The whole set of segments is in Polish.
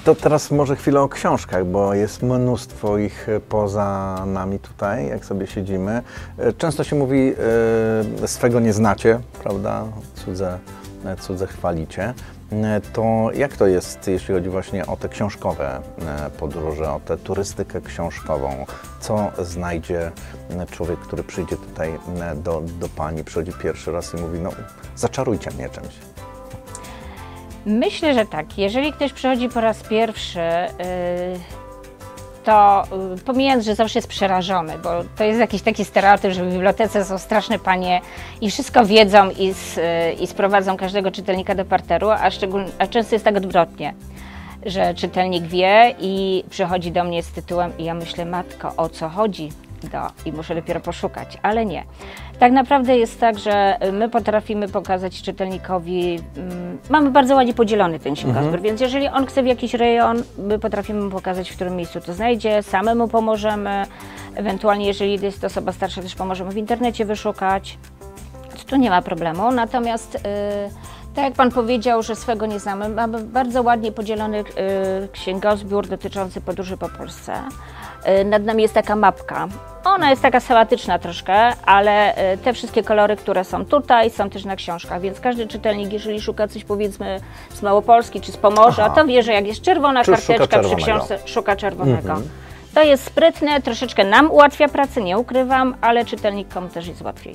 To teraz może chwilę o książkach, bo jest mnóstwo ich poza nami tutaj, jak sobie siedzimy. Często się mówi, swego nie znacie, prawda? Cudze chwalicie. To jak to jest, jeśli chodzi właśnie o te książkowe podróże, o tę turystykę książkową? Co znajdzie człowiek, który przyjdzie tutaj do Pani, przychodzi pierwszy raz i mówi, no zaczarujcie mnie czymś? Myślę, że tak. Jeżeli ktoś przychodzi po raz pierwszy, to pomijając, że zawsze jest przerażony, bo to jest jakiś taki stereotyp, że w bibliotece są straszne panie i wszystko wiedzą i sprowadzą każdego czytelnika do parteru, a często jest tak odwrotnie, że czytelnik wie i przychodzi do mnie z tytułem i ja myślę, matko, o co chodzi? I muszę dopiero poszukać, ale nie. Tak naprawdę jest tak, że my potrafimy pokazać czytelnikowi, mamy bardzo ładnie podzielony ten siłkazbór, więc jeżeli on chce w jakiś rejon, my potrafimy mu pokazać, w którym miejscu to znajdzie, samemu pomożemy, ewentualnie jeżeli jest to osoba starsza, też pomożemy w internecie wyszukać, tu nie ma problemu, natomiast tak jak Pan powiedział, że swego nie znamy, mamy bardzo ładnie podzielony księgozbiór dotyczący podróży po Polsce. Nad nami jest taka mapka. Ona jest taka schematyczna troszkę, ale te wszystkie kolory, które są tutaj, są też na książkach, więc każdy czytelnik, jeżeli szuka coś powiedzmy z Małopolski czy z Pomorza, to wie, że jak jest czerwona karteczka przy książce, szuka czerwonego. To jest sprytne, troszeczkę nam ułatwia pracę, nie ukrywam, ale czytelnikom też jest łatwiej.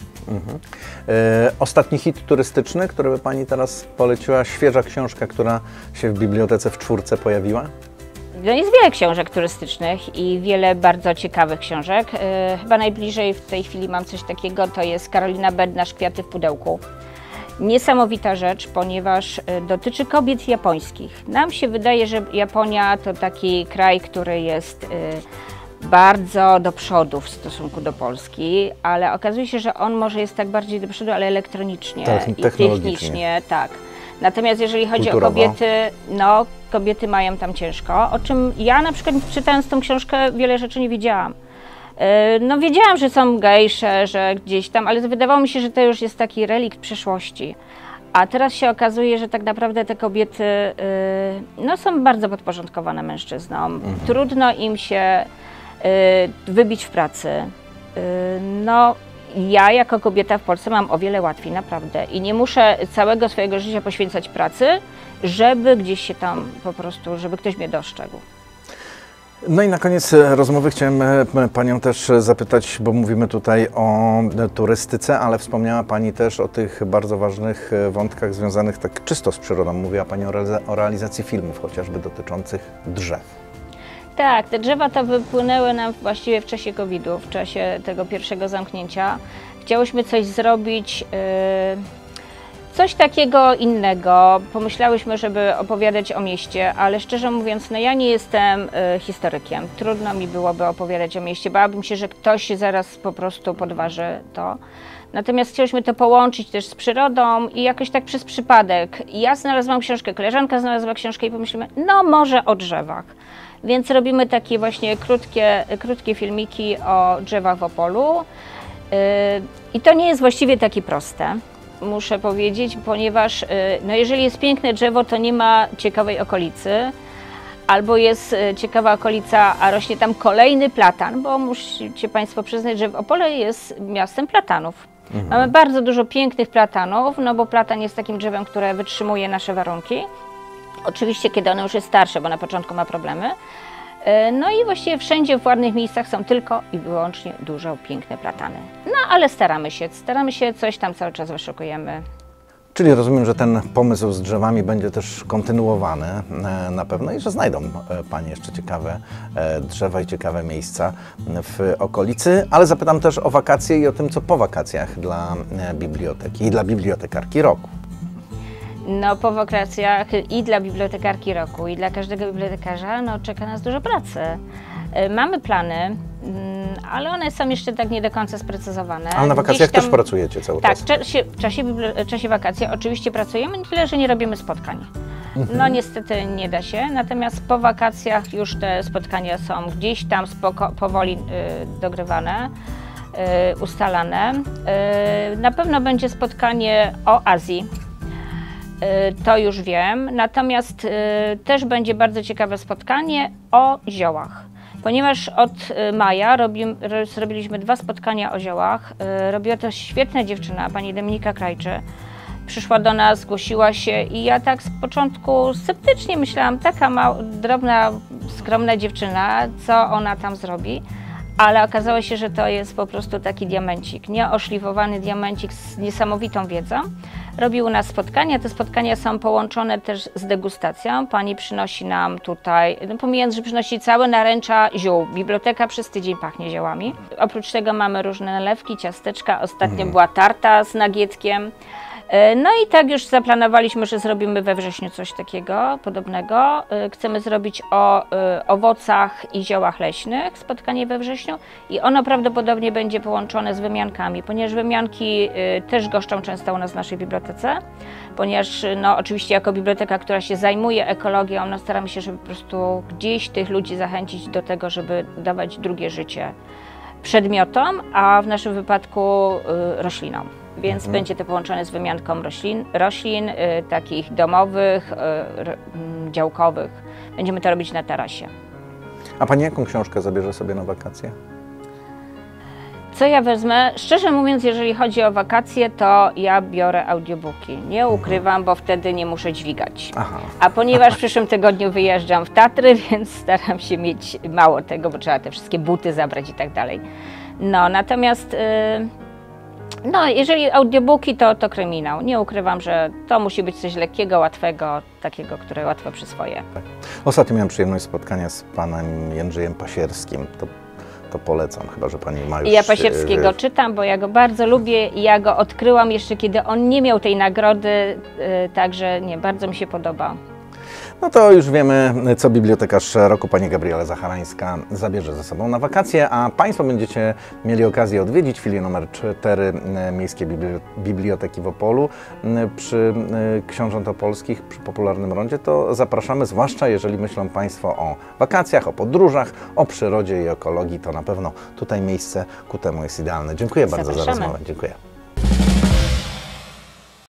Ostatni hit turystyczny, który by Pani teraz poleciła, świeża książka, która się w bibliotece w Czwórce pojawiła? No jest wiele książek turystycznych i wiele bardzo ciekawych książek. Chyba najbliżej w tej chwili mam coś takiego, to jest Karolina Bednarz, Kwiaty w pudełku. Niesamowita rzecz, ponieważ dotyczy kobiet japońskich. Nam się wydaje, że Japonia to taki kraj, który jest bardzo do przodu w stosunku do Polski, ale okazuje się, że on może jest tak bardziej do przodu, ale elektronicznie i technicznie, tak. Natomiast jeżeli chodzi o kobiety, no kobiety mają tam ciężko, o czym ja na przykład czytając tą książkę wiele rzeczy nie wiedziałam. No wiedziałam, że są gejsze, że gdzieś tam, ale wydawało mi się, że to już jest taki relikt przeszłości. A teraz się okazuje, że tak naprawdę te kobiety no, są bardzo podporządkowane mężczyznom. Trudno im się wybić w pracy. No, ja jako kobieta w Polsce mam o wiele łatwiej, naprawdę. I nie muszę całego swojego życia poświęcać pracy, żeby gdzieś się tam po prostu, żeby ktoś mnie dostrzegł. No i na koniec rozmowy chciałem Panią też zapytać, bo mówimy tutaj o turystyce, ale wspomniała Pani też o tych bardzo ważnych wątkach związanych tak czysto z przyrodą. Mówiła Pani o realizacji filmów, chociażby dotyczących drzew. Tak, te drzewa to wypłynęły nam właściwie w czasie COVID-u, w czasie tego pierwszego zamknięcia. Chciałyśmy coś zrobić, coś takiego innego. Pomyślałyśmy, żeby opowiadać o mieście, ale szczerze mówiąc, no ja nie jestem historykiem. Trudno mi byłoby opowiadać o mieście. Bałabym się, że ktoś zaraz po prostu podważy to. Natomiast chciałyśmy to połączyć też z przyrodą i jakoś tak przez przypadek. Ja znalazłam książkę, koleżanka znalazła książkę i pomyślimy, no może o drzewach. Więc robimy takie właśnie krótkie filmiki o drzewach w Opolu. I to nie jest właściwie takie proste, muszę powiedzieć, ponieważ no jeżeli jest piękne drzewo, to nie ma ciekawej okolicy. Albo jest ciekawa okolica, a rośnie tam kolejny platan, bo musicie Państwo przyznać, że Opole jest miastem platanów. Mamy bardzo dużo pięknych platanów, no bo platan jest takim drzewem, które wytrzymuje nasze warunki. Oczywiście, kiedy ono już jest starsze, bo na początku ma problemy. No i właściwie wszędzie w ładnych miejscach są tylko i wyłącznie duże, piękne platany. No ale staramy się, coś tam cały czas wyszukujemy. Czyli rozumiem, że ten pomysł z drzewami będzie też kontynuowany na pewno i że znajdą Panie jeszcze ciekawe drzewa i ciekawe miejsca w okolicy, ale zapytam też o wakacje i o tym, co po wakacjach dla biblioteki i dla bibliotekarki roku. No po wakacjach i dla bibliotekarki roku, i dla każdego bibliotekarza no, czeka nas dużo pracy. Mamy plany, ale one są jeszcze tak nie do końca sprecyzowane. Ale na wakacjach też pracujecie cały czas? Tak, w czasie wakacji oczywiście pracujemy, tyle że nie robimy spotkań. No niestety nie da się, natomiast po wakacjach już te spotkania są gdzieś tam powoli dogrywane, ustalane. Na pewno będzie spotkanie o Azji. To już wiem, natomiast też będzie bardzo ciekawe spotkanie o ziołach. Ponieważ od maja zrobiliśmy 2 spotkania o ziołach. Robiła to świetna dziewczyna, pani Dominika Krajczy. Przyszła do nas, zgłosiła się i ja tak z początku sceptycznie myślałam, taka drobna, skromna dziewczyna, co ona tam zrobi. Ale okazało się, że to jest po prostu taki diamencik, nieoszlifowany diamencik z niesamowitą wiedzą. Robi u nas spotkania, te spotkania są połączone też z degustacją. Pani przynosi nam tutaj, no pomijając, że przynosi całe naręcza ziół, biblioteka przez tydzień pachnie ziołami. Oprócz tego mamy różne nalewki, ciasteczka, ostatnio była tarta z nagietkiem. No i tak już zaplanowaliśmy, że zrobimy we wrześniu coś takiego podobnego. Chcemy zrobić o owocach i ziołach leśnych spotkanie we wrześniu i ono prawdopodobnie będzie połączone z wymiankami, ponieważ wymianki też goszczą często u nas w naszej bibliotece, ponieważ no, oczywiście jako biblioteka, która się zajmuje ekologią, no, staramy się, żeby po prostu gdzieś tych ludzi zachęcić do tego, żeby dawać drugie życie przedmiotom, a w naszym wypadku roślinom. Więc będzie to połączone z wymianką roślin takich domowych, działkowych. Będziemy to robić na tarasie. A Pani jaką książkę zabierze sobie na wakacje? Co ja wezmę? Szczerze mówiąc, jeżeli chodzi o wakacje, to ja biorę audiobooki. Nie ukrywam, bo wtedy nie muszę dźwigać. Aha. A ponieważ w przyszłym tygodniu wyjeżdżam w Tatry, więc staram się mieć mało tego, bo trzeba te wszystkie buty zabrać i tak dalej. No, natomiast no, jeżeli audiobooki, to kryminał. Nie ukrywam, że to musi być coś lekkiego, łatwego, takiego, które łatwo przyswoję. Ostatnio miałem przyjemność spotkania z panem Jędrzejem Pasierskim. To polecam, chyba że pani ma już... Ja Pasierskiego czytam, bo ja go bardzo lubię i ja go odkryłam jeszcze, kiedy on nie miał tej nagrody, także nie, bardzo mi się podoba. No to już wiemy, co bibliotekarz roku, pani Gabriela Zacharańska, zabierze ze sobą na wakacje, a Państwo będziecie mieli okazję odwiedzić filię numer 4 Miejskiej Biblioteki w Opolu przy Książąt Opolskich, przy Popularnym Rondzie. To zapraszamy, zwłaszcza jeżeli myślą Państwo o wakacjach, o podróżach, o przyrodzie i ekologii, to na pewno tutaj miejsce ku temu jest idealne. Dziękuję bardzo za rozmowę. Dziękuję.